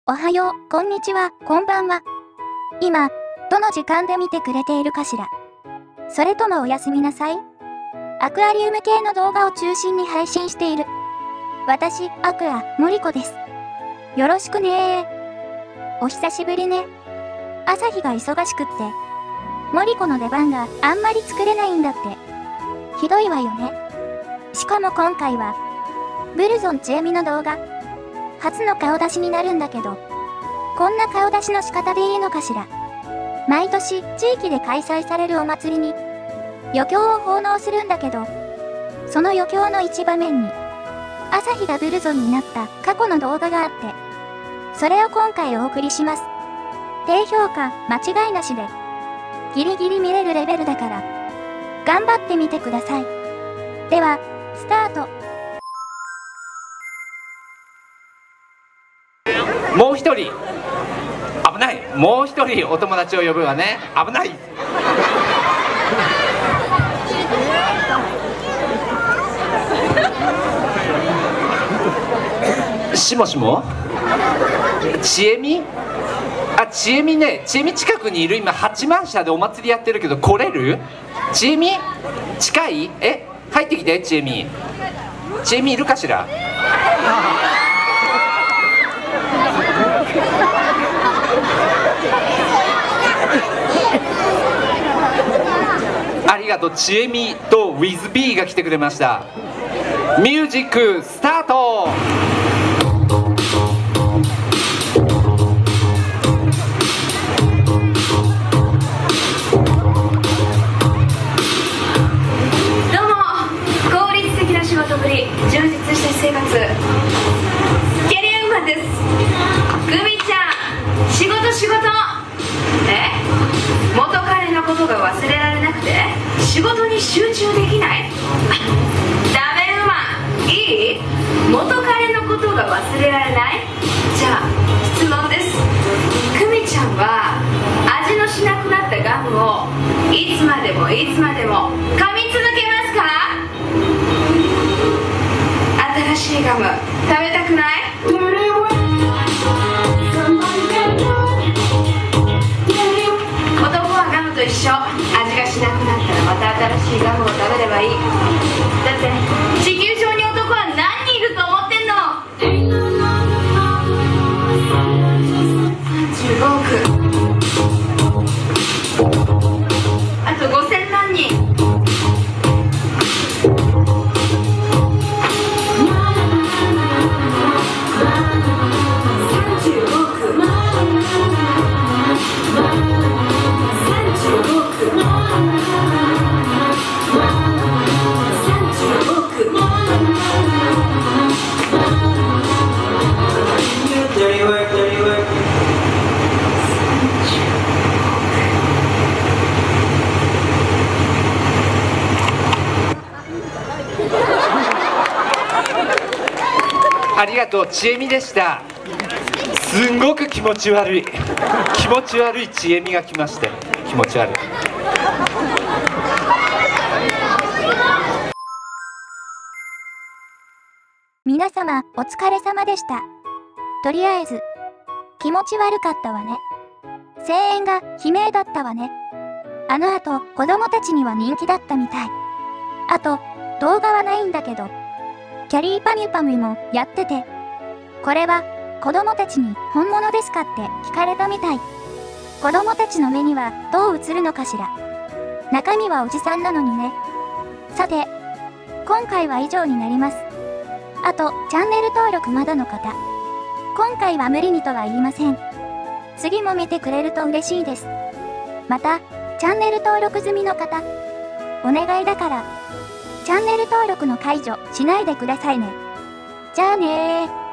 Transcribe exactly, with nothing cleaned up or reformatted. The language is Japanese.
おはよう、こんにちは、こんばんは。今、どの時間で見てくれているかしら。それともおやすみなさい。アクアリウム系の動画を中心に配信している。私、アクア、モリコです。よろしくねー。お久しぶりね。朝日が忙しくって、モリコの出番があんまり作れないんだって。ひどいわよね。しかも今回は、ブルゾンちえみの動画、初の顔出しになるんだけど、こんな顔出しの仕方でいいのかしら。毎年地域で開催されるお祭りに余興を奉納するんだけど、その余興の一場面に朝日がブルゾンになった過去の動画があって、それを今回お送りします。低評価間違いなしでギリギリ見れるレベルだから頑張ってみてください。ではスタート。 もう一人危ない、もう一人お友達を呼ぶわね。危ない。しもしもちえみ、あ、ちえみね、ちえみ近くにいる。今八幡社でお祭りやってるけど来れる？ちえみ近い？え、入ってきて。ちえみちえみいるかしら？ありがとう。ちえみと ウィズビー が来てくれました。ミュージックスタート。 どうも、効率的な仕事ぶり、充実した生活、キャリアウーマンです。グミちゃん、仕事仕事。え、元彼のことが忘れられなくて仕事に集中できない？ダメウーマン、いい？元彼のことが忘れられない？じゃあ質問です。グミちゃんは味のしなくなったガムをいつまでもいつまでも噛み続けますか？新しいガム食べたくない？一緒、味がしなくなったらまた新しいガムを食べればいい。だって地球上に男は何人いると思ってんの？さんじゅうごおく、あとごせんまんにん。 ありがとう。ちえみでした。すんごく気持ち悪い気持ち悪いちえみが来まして、気持ち悪い。 皆様お疲れ様でした。とりあえず気持ち悪かったわね。声援が悲鳴だったわね。あの後子供たちには人気だったみたい。あと動画はないんだけどキャリーパミュパミュもやってて、これは子供たちに本物ですかって聞かれたみたい。子供たちの目にはどう映るのかしら。中身はおじさんなのにね。さて今回は以上になります。あとチャンネル登録まだの方、今回は無理にとは言いません。次も見てくれると嬉しいです。またチャンネル登録済みの方、お願いだからチャンネル登録の解除しないでくださいね。じゃあねー。